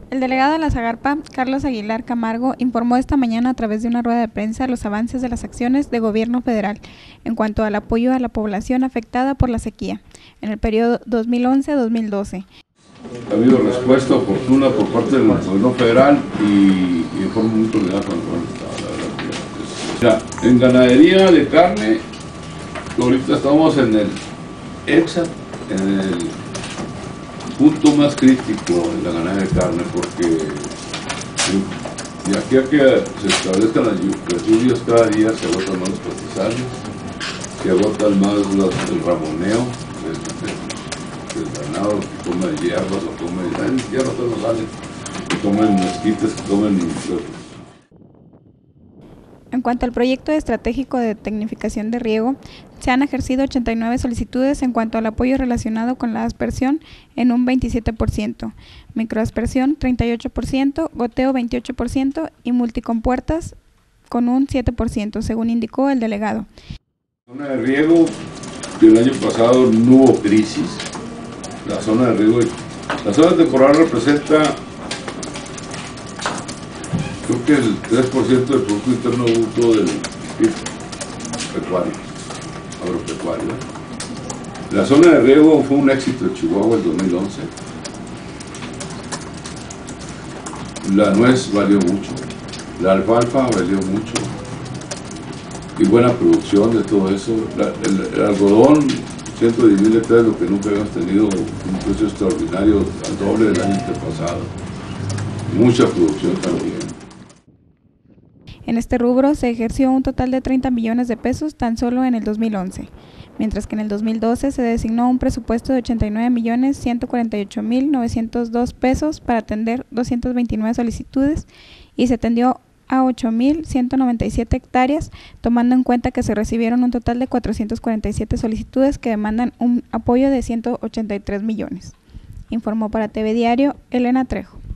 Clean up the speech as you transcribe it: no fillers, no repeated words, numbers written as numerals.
El delegado de la Zagarpa, Carlos Aguilar Camargo, informó esta mañana a través de una rueda de prensa los avances de las acciones de gobierno federal en cuanto al apoyo a la población afectada por la sequía en el periodo 2011-2012. Ha habido respuesta oportuna por parte del gobierno federal y de forma muy coordinada con el gobierno del estado. Mira, en ganadería de carne, ahorita estamos en el punto más crítico de la ganadería de carne, porque de aquí a que se establezcan las lluvias, cada día se agotan más los pastizales, se agotan más el ramoneo del ganado que come hierbas o come hierbas, todos salen, que comen mezquites, que comen En cuanto al proyecto estratégico de tecnificación de riego, se han ejercido 89 solicitudes en cuanto al apoyo relacionado con la aspersión en un 27%, microaspersión 38%, goteo 28% y multicompuertas con un 7%, según indicó el delegado. La zona de riego, el año pasado no hubo crisis. La zona de riego, la zona temporal representa, creo que el 3% del Producto Interno Bruto del PIB agropecuario. La zona de riego fue un éxito en Chihuahua en 2011. La nuez valió mucho, la alfalfa valió mucho y buena producción de todo eso. El algodón, 110,000 hectáreas, lo que nunca habíamos tenido, un precio extraordinario, al doble del año antepasado. Mucha producción también. En este rubro se ejerció un total de 30 millones de pesos tan solo en el 2011, mientras que en el 2012 se designó un presupuesto de 89.148.902 pesos para atender 229 solicitudes y se atendió a 8.197 hectáreas, tomando en cuenta que se recibieron un total de 447 solicitudes que demandan un apoyo de 183 millones. Informó para TV Diario Elena Trejo.